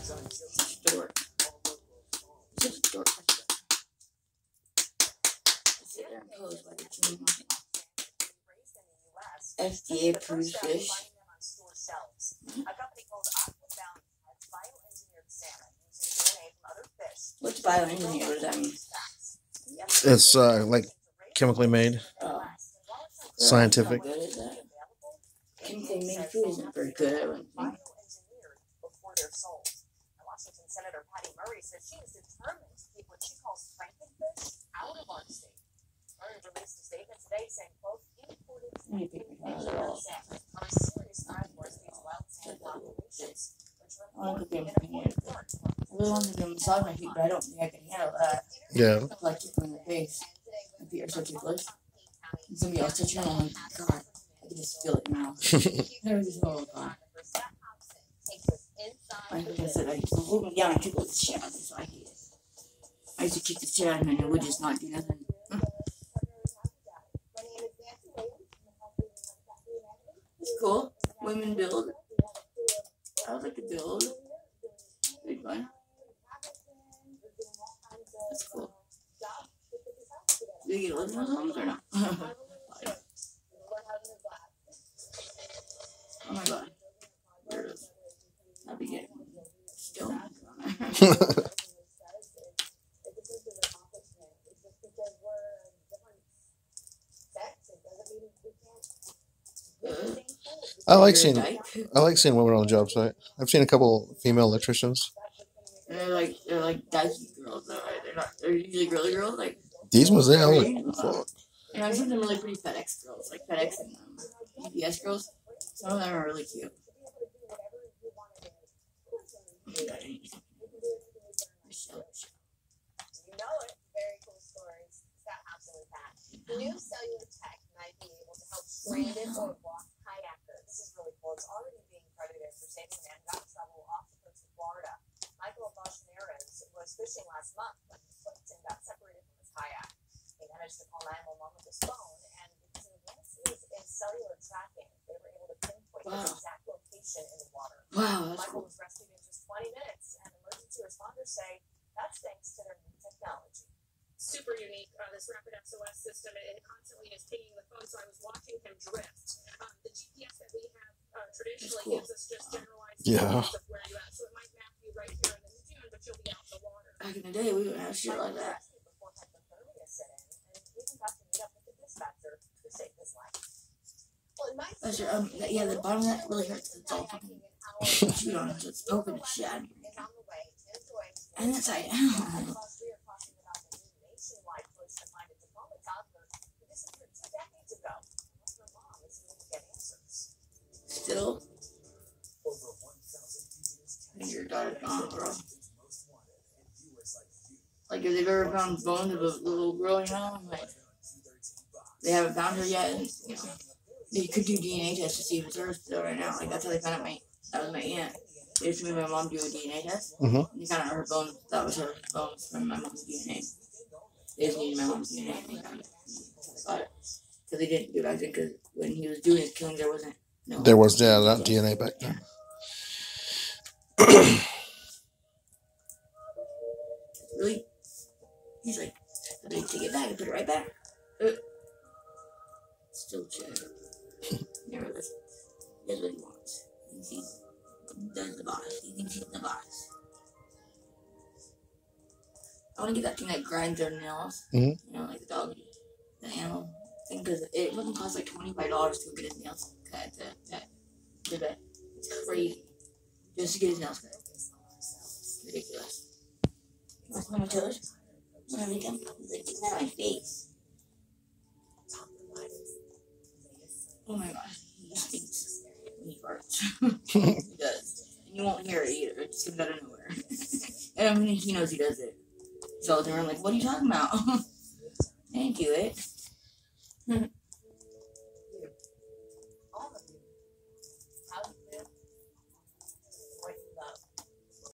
Dork. Just a dork. Sit there and pose while they're chewing on it. FDA approved fish. What's bioengineered? What does that mean? It's like chemically made. Scientific. How good is that? Chemically made food isn't very good, I wouldn't think. Washington Senator Patty Murray says she is determined to keep what she calls frankenfish out of our state. Murray released a statement today saying, quote, imported salmon are a serious threat towards these wild salmon populations, which are important in I really want to do a massage my feet, but I don't think I can handle that. Yeah. I like kicking in the face. My feet are so ticklish. And somebody else touching them, I'm like, God, I can just feel it now. They're just, oh, God. I said, I hold me down and tickle the shit out of me, so I hate it. I used to kick the shit out of him and it would just not do nothing. It's cool. Women build. I would like to build. It'd be fun. That's cool. Do you get to live in those homes or not? Oh my God. Weirdos. I'll be getting stoned. I like seeing women on the job site. I've seen a couple female electricians. They're like dykey girls, though, right? They're usually girly girls, like. These ones, yeah, right? like, fuck. And I've seen some really pretty FedEx girls, like FedEx and UPS girls. Some of them are really cute. Very cool stories. Scott Hobson with that. New cellular tech might be able to help stranded or lost kayakers. This is really cool. It's already being credited for saving a man who got in trouble off the coast of Florida. Michael Boschneres was fishing last month when he slipped and got separated from his kayak. He managed to call 911 with his phone, and because of advances in cellular tracking, they were able to pinpoint his exact location in the water. Wow, that's Michael cool. was rescued in just 20 minutes, and emergency responders say that's thanks to their new technology. Super unique, this rapid SOS system. It constantly is pinging the phone, so I was watching him drift. The GPS that we have traditionally gives us just generalized Yeah. of where you're at, so it might map you right here in the lagoon, but you'll be out in the water. Back in the day, we would have shit like that. Before hypothermia set in, and even got to meet up with the dispatcher to save his life. Well, in my Yeah, the bottom of that really hurts. It's all fucking chewed on, so it's poking the shit out of me. And it's like, ow. Still, I think your daughter's gone, bro. Like, if they've ever found bones of a little girl, you know, like, they haven't found her yet, and, you know, they could do DNA tests to see if it's her still right now. Like, that's how they found out that was my aunt. They just made my mom do a DNA test, Mm-hmm. and they found out her bones, that was her bones from my mom's DNA. They just needed my mom's DNA, and they found it. Got it. Because they didn't do it back then, because when he was doing his killings, there wasn't. No. There was, yeah, that DNA back then. Really? He's like, so they take it back and put it right back. Still check. Never listens. He does what he wants. He thinks he does the boss. He thinks he's the boss. I want to get that thing that grinds their nails. Mm-hmm. You know, like the dog, the animal thing, because it fucking costs like $25 to get his nails cut. It's crazy. Just to get his nails cut. It's ridiculous. What's my toes? Whenever he comes, he's like, get out of my face. Oh my gosh, he stinks when he farts. He does. And you won't hear it either. It just comes out of nowhere. And I mean, he knows he does it. So I'm like, what are you talking about? I didn't do it.